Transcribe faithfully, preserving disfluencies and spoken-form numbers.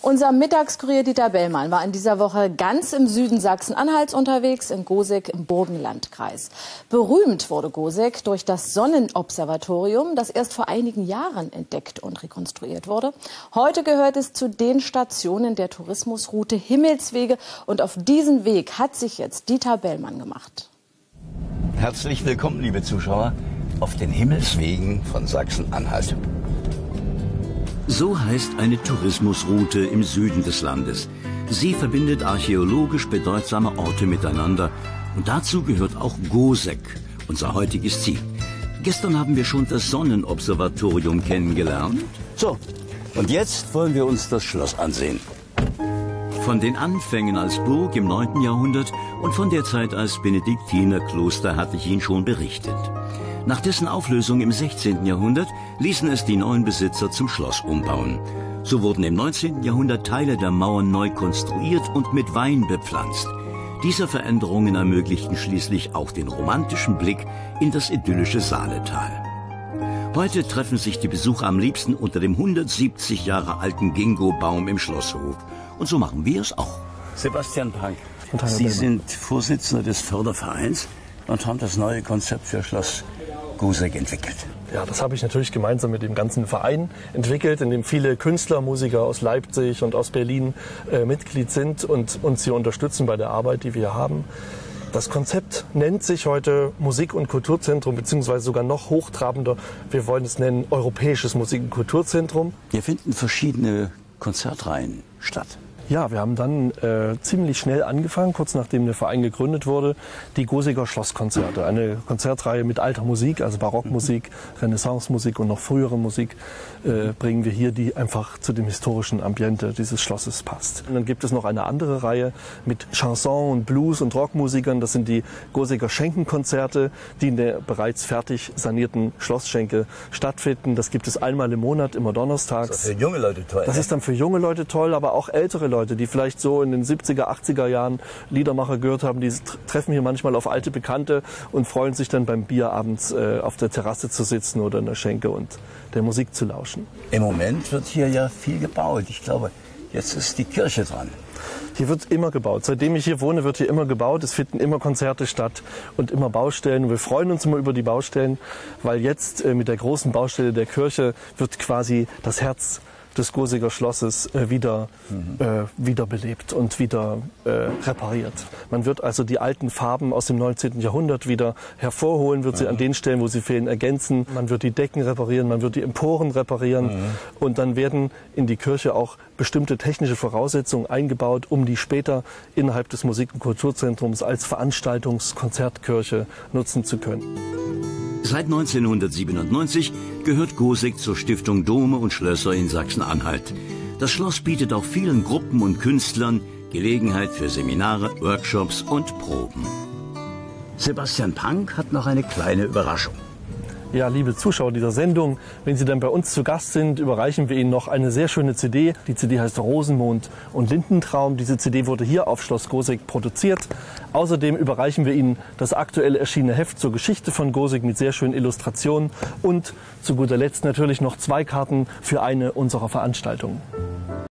Unser Mittagskurier Dieter Bellmann war in dieser Woche ganz im Süden Sachsen-Anhalts unterwegs, in Goseck im Burgenlandkreis. Berühmt wurde Goseck durch das Sonnenobservatorium, das erst vor einigen Jahren entdeckt und rekonstruiert wurde. Heute gehört es zu den Stationen der Tourismusroute Himmelswege. Und auf diesen Weg hat sich jetzt Dieter Bellmann gemacht. Herzlich willkommen, liebe Zuschauer, auf den Himmelswegen von Sachsen-Anhalt. So heißt eine Tourismusroute im Süden des Landes. Sie verbindet archäologisch bedeutsame Orte miteinander. Und dazu gehört auch Goseck, unser heutiges Ziel. Gestern haben wir schon das Sonnenobservatorium kennengelernt. So, und jetzt wollen wir uns das Schloss ansehen. Von den Anfängen als Burg im neunten Jahrhundert und von der Zeit als Benediktinerkloster hatte ich Ihnen schon berichtet. Nach dessen Auflösung im sechzehnten Jahrhundert ließen es die neuen Besitzer zum Schloss umbauen. So wurden im neunzehnten Jahrhundert Teile der Mauern neu konstruiert und mit Wein bepflanzt. Diese Veränderungen ermöglichten schließlich auch den romantischen Blick in das idyllische Saaletal. Heute treffen sich die Besucher am liebsten unter dem hundertsiebzig Jahre alten Ginkgo-Baum im Schlosshof. Und so machen wir es auch. Sebastian Pank, Sie sind Vorsitzender des Fördervereins und haben das neue Konzept für Schloss Goseck entwickelt. Ja, das habe ich natürlich gemeinsam mit dem ganzen Verein entwickelt, in dem viele Künstler, Musiker aus Leipzig und aus Berlin äh, Mitglied sind und uns hier unterstützen bei der Arbeit, die wir haben. Das Konzept nennt sich heute Musik- und Kulturzentrum, beziehungsweise sogar noch hochtrabender. Wir wollen es nennen Europäisches Musik- und Kulturzentrum. Hier finden verschiedene Konzertreihen statt. Ja, wir haben dann äh, ziemlich schnell angefangen, kurz nachdem der Verein gegründet wurde, die Gosecker Schlosskonzerte. Eine Konzertreihe mit alter Musik, also Barockmusik, Renaissancemusik und noch frühere Musik äh, bringen wir hier, die einfach zu dem historischen Ambiente dieses Schlosses passt. Und dann gibt es noch eine andere Reihe mit Chanson und Blues und Rockmusikern. Das sind die Gosecker Schenkenkonzerte, die in der bereits fertig sanierten Schlossschenke stattfinden. Das gibt es einmal im Monat, immer donnerstags. Das ist für junge Leute toll. Das ist dann für junge Leute toll, aber auch ältere Leute, die vielleicht so in den siebziger, achtziger Jahren Liedermacher gehört haben, die treffen hier manchmal auf alte Bekannte und freuen sich dann beim Bier abends äh, auf der Terrasse zu sitzen oder in der Schenke und der Musik zu lauschen. Im Moment wird hier ja viel gebaut. Ich glaube, jetzt ist die Kirche dran. Hier wird immer gebaut. Seitdem ich hier wohne, wird hier immer gebaut. Es finden immer Konzerte statt und immer Baustellen. Wir freuen uns immer über die Baustellen, weil jetzt äh, mit der großen Baustelle der Kirche wird quasi das Herz des Gosecker Schlosses äh, wieder, mhm. äh, wiederbelebt und wieder äh, repariert. Man wird also die alten Farben aus dem neunzehnten Jahrhundert wieder hervorholen, wird mhm. sie an den Stellen, wo sie fehlen, ergänzen. Man wird die Decken reparieren, man wird die Emporen reparieren mhm. und dann werden in die Kirche auch bestimmte technische Voraussetzungen eingebaut, um die später innerhalb des Musik- und Kulturzentrums als Veranstaltungskonzertkirche nutzen zu können. Seit neunzehnhundertsiebenundneunzig gehört Goseck zur Stiftung Dome und Schlösser in Sachsen-Anhalt. Das Schloss bietet auch vielen Gruppen und Künstlern Gelegenheit für Seminare, Workshops und Proben. Sebastian Pank hat noch eine kleine Überraschung. Ja, liebe Zuschauer dieser Sendung, wenn Sie dann bei uns zu Gast sind, überreichen wir Ihnen noch eine sehr schöne C D. Die C D heißt Rosenmond und Lindentraum. Diese C D wurde hier auf Schloss Goseck produziert. Außerdem überreichen wir Ihnen das aktuell erschienene Heft zur Geschichte von Goseck mit sehr schönen Illustrationen und zu guter Letzt natürlich noch zwei Karten für eine unserer Veranstaltungen.